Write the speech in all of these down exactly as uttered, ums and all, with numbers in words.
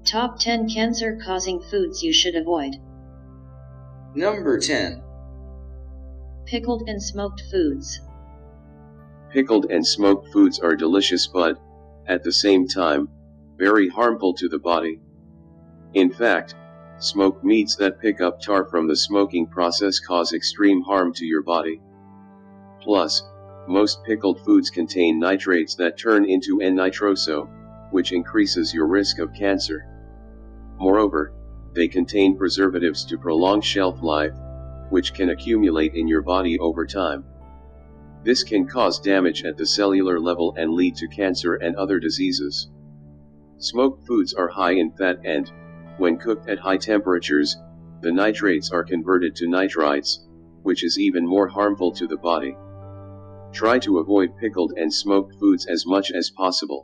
Top ten cancer-causing foods you should avoid. Number ten. Pickled and smoked foods. Pickled and smoked foods are delicious but, at the same time, very harmful to the body. In fact, smoked meats that pick up tar from the smoking process cause extreme harm to your body. Plus, most pickled foods contain nitrates that turn into N-nitroso, which increases your risk of cancer. Moreover, they contain preservatives to prolong shelf life, which can accumulate in your body over time. This can cause damage at the cellular level and lead to cancer and other diseases. Smoked foods are high in fat and, when cooked at high temperatures, the nitrates are converted to nitrites, which is even more harmful to the body. Try to avoid pickled and smoked foods as much as possible.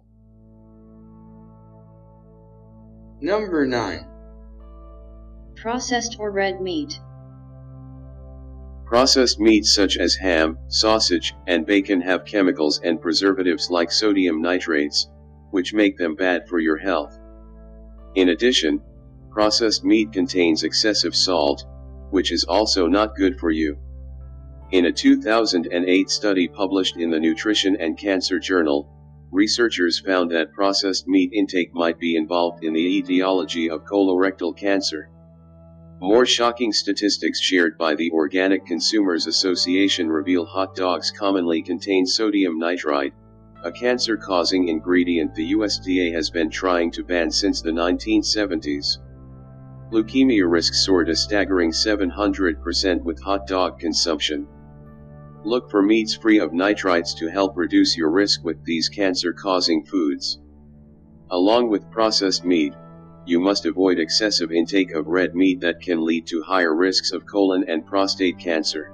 Number nine. Processed or red meat. Processed meats such as ham, sausage, and bacon have chemicals and preservatives like sodium nitrates, which make them bad for your health. In addition, processed meat contains excessive salt, which is also not good for you. In a two thousand eight study published in the Nutrition and Cancer Journal, researchers found that processed meat intake might be involved in the etiology of colorectal cancer. More shocking statistics shared by the Organic Consumers Association reveal hot dogs commonly contain sodium nitrite, a cancer-causing ingredient the U S D A has been trying to ban since the nineteen seventies. Leukemia risks soared a staggering seven hundred percent with hot dog consumption. Look for meats free of nitrites to help reduce your risk with these cancer-causing foods. Along with processed meat, you must avoid excessive intake of red meat that can lead to higher risks of colon and prostate cancer.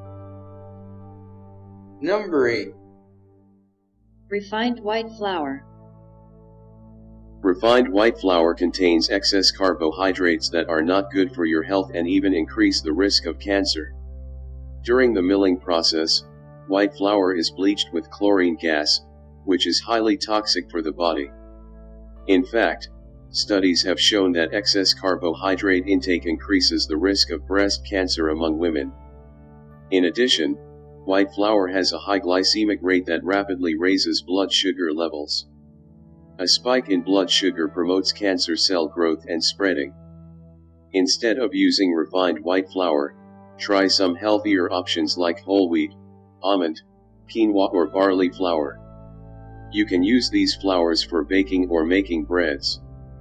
Number eight. Refined white flour. Refined white flour contains excess carbohydrates that are not good for your health and even increase the risk of cancer. During the milling process, white flour is bleached with chlorine gas, which is highly toxic for the body. In fact, studies have shown that excess carbohydrate intake increases the risk of breast cancer among women. In addition, white flour has a high glycemic rate that rapidly raises blood sugar levels. A spike in blood sugar promotes cancer cell growth and spreading. Instead of using refined white flour, try some healthier options like whole wheat, almond, quinoa or barley flour. You can use these flours for baking or making breads.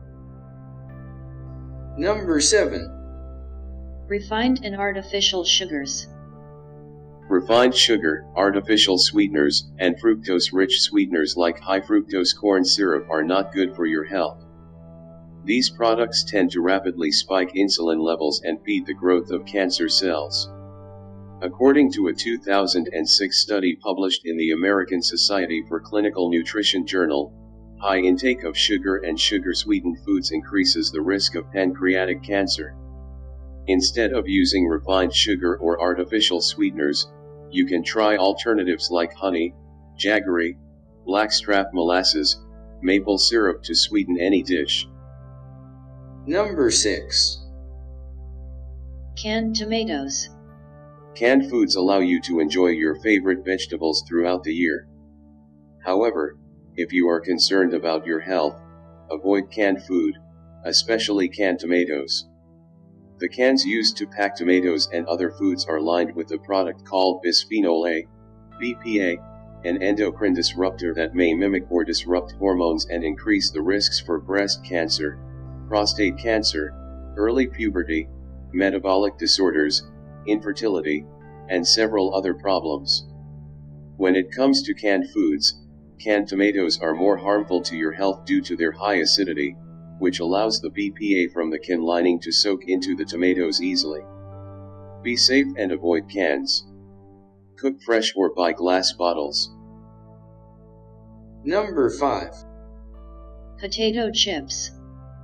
Number seven. Refined and artificial sugars. Refined sugar, artificial sweeteners, and fructose-rich sweeteners like high fructose corn syrup are not good for your health. These products tend to rapidly spike insulin levels and feed the growth of cancer cells. According to a two thousand six study published in the American Society for Clinical Nutrition Journal, high intake of sugar and sugar-sweetened foods increases the risk of pancreatic cancer. Instead of using refined sugar or artificial sweeteners, you can try alternatives like honey, jaggery, blackstrap molasses, maple syrup to sweeten any dish. Number six. Canned tomatoes. Canned foods allow you to enjoy your favorite vegetables throughout the year. However, if you are concerned about your health, avoid canned food, especially canned tomatoes. The cans used to pack tomatoes and other foods are lined with a product called bisphenol A, B P A, an endocrine disruptor that may mimic or disrupt hormones and increase the risks for breast cancer, prostate cancer, early puberty, metabolic disorders, infertility, and several other problems. When it comes to canned foods, canned tomatoes are more harmful to your health due to their high acidity, which allows the B P A from the can lining to soak into the tomatoes easily. Be safe and avoid cans. Cook fresh or buy glass bottles. Number five. Potato chips.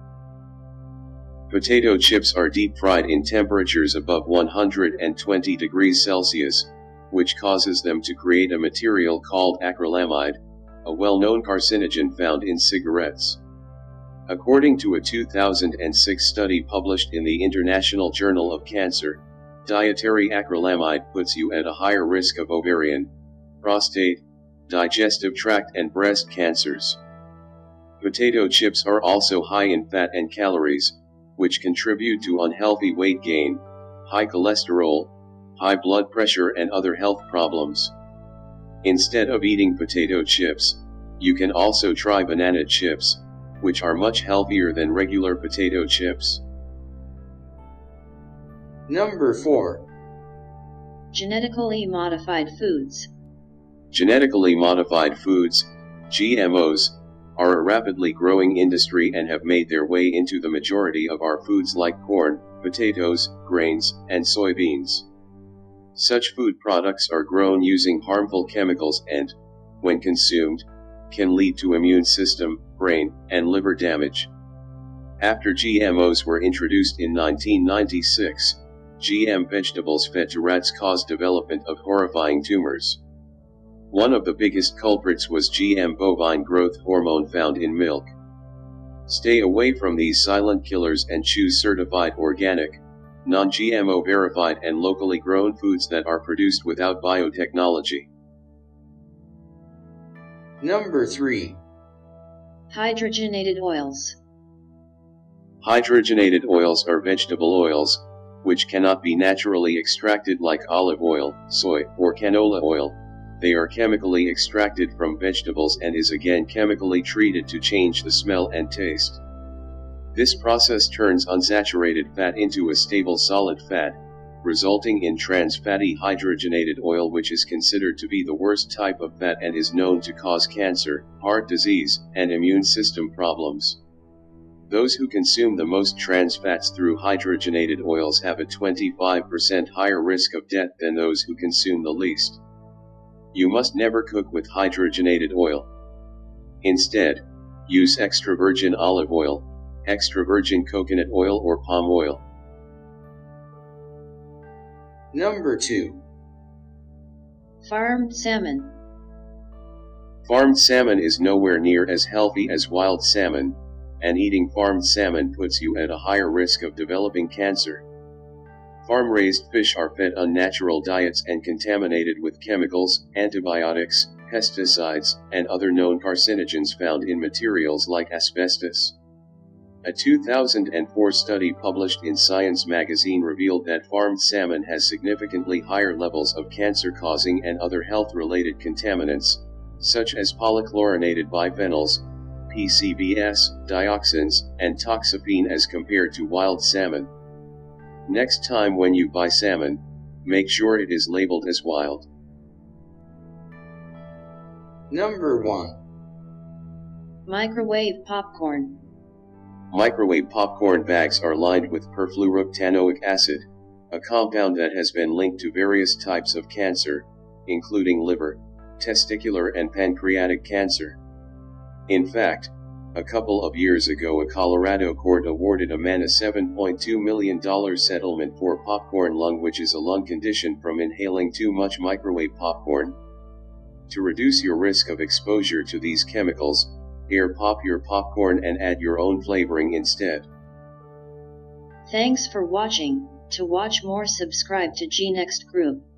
Potato chips are deep fried in temperatures above one hundred twenty degrees Celsius, which causes them to create a material called acrylamide, a well-known carcinogen found in cigarettes. According to a two thousand six study published in the International Journal of Cancer, dietary acrylamide puts you at a higher risk of ovarian, prostate, digestive tract and breast cancers. Potato chips are also high in fat and calories, which contribute to unhealthy weight gain, high cholesterol, high blood pressure and other health problems. Instead of eating potato chips, you can also try banana chips, which are much healthier than regular potato chips. Number four. Genetically modified foods. Genetically modified foods, G M Os, are a rapidly growing industry and have made their way into the majority of our foods like corn, potatoes, grains, and soybeans. Such food products are grown using harmful chemicals and, when consumed, can lead to immune system, brain, and liver damage. After G M Os were introduced in nineteen ninety-six, G M vegetables fed to rats caused development of horrifying tumors. One of the biggest culprits was G M bovine growth hormone found in milk. Stay away from these silent killers and choose certified organic, non-G M O verified and locally grown foods that are produced without biotechnology. Number three. Hydrogenated oils. Hydrogenated oils are vegetable oils, which cannot be naturally extracted like olive oil, soy, or canola oil. They are chemically extracted from vegetables and is again chemically treated to change the smell and taste. This process turns unsaturated fat into a stable solid fat, resulting in trans fatty hydrogenated oil, which is considered to be the worst type of fat and is known to cause cancer, heart disease, and immune system problems. Those who consume the most trans fats through hydrogenated oils have a twenty-five percent higher risk of death than those who consume the least. You must never cook with hydrogenated oil. Instead, use extra virgin olive oil, extra virgin coconut oil or palm oil. Number two. Farmed salmon. Farmed salmon is nowhere near as healthy as wild salmon, and eating farmed salmon puts you at a higher risk of developing cancer. Farm-raised fish are fed unnatural diets and contaminated with chemicals, antibiotics, pesticides, and other known carcinogens found in materials like asbestos. A two thousand four study published in Science magazine revealed that farmed salmon has significantly higher levels of cancer-causing and other health-related contaminants, such as polychlorinated biphenyls, P C B S, dioxins, and toxaphene as compared to wild salmon. Next time when you buy salmon, make sure it is labeled as wild. Number one. Microwave popcorn. Microwave popcorn bags are lined with perfluoroctanoic acid, a compound that has been linked to various types of cancer, including liver, testicular and pancreatic cancer. In fact, a couple of years ago a Colorado court awarded a man a seven point two million dollars settlement for popcorn lung, which is a lung condition from inhaling too much microwave popcorn. To reduce your risk of exposure to these chemicals, air pop your popcorn and add your own flavoring instead. Thanks for watching. To watch more, subscribe to G Next Group.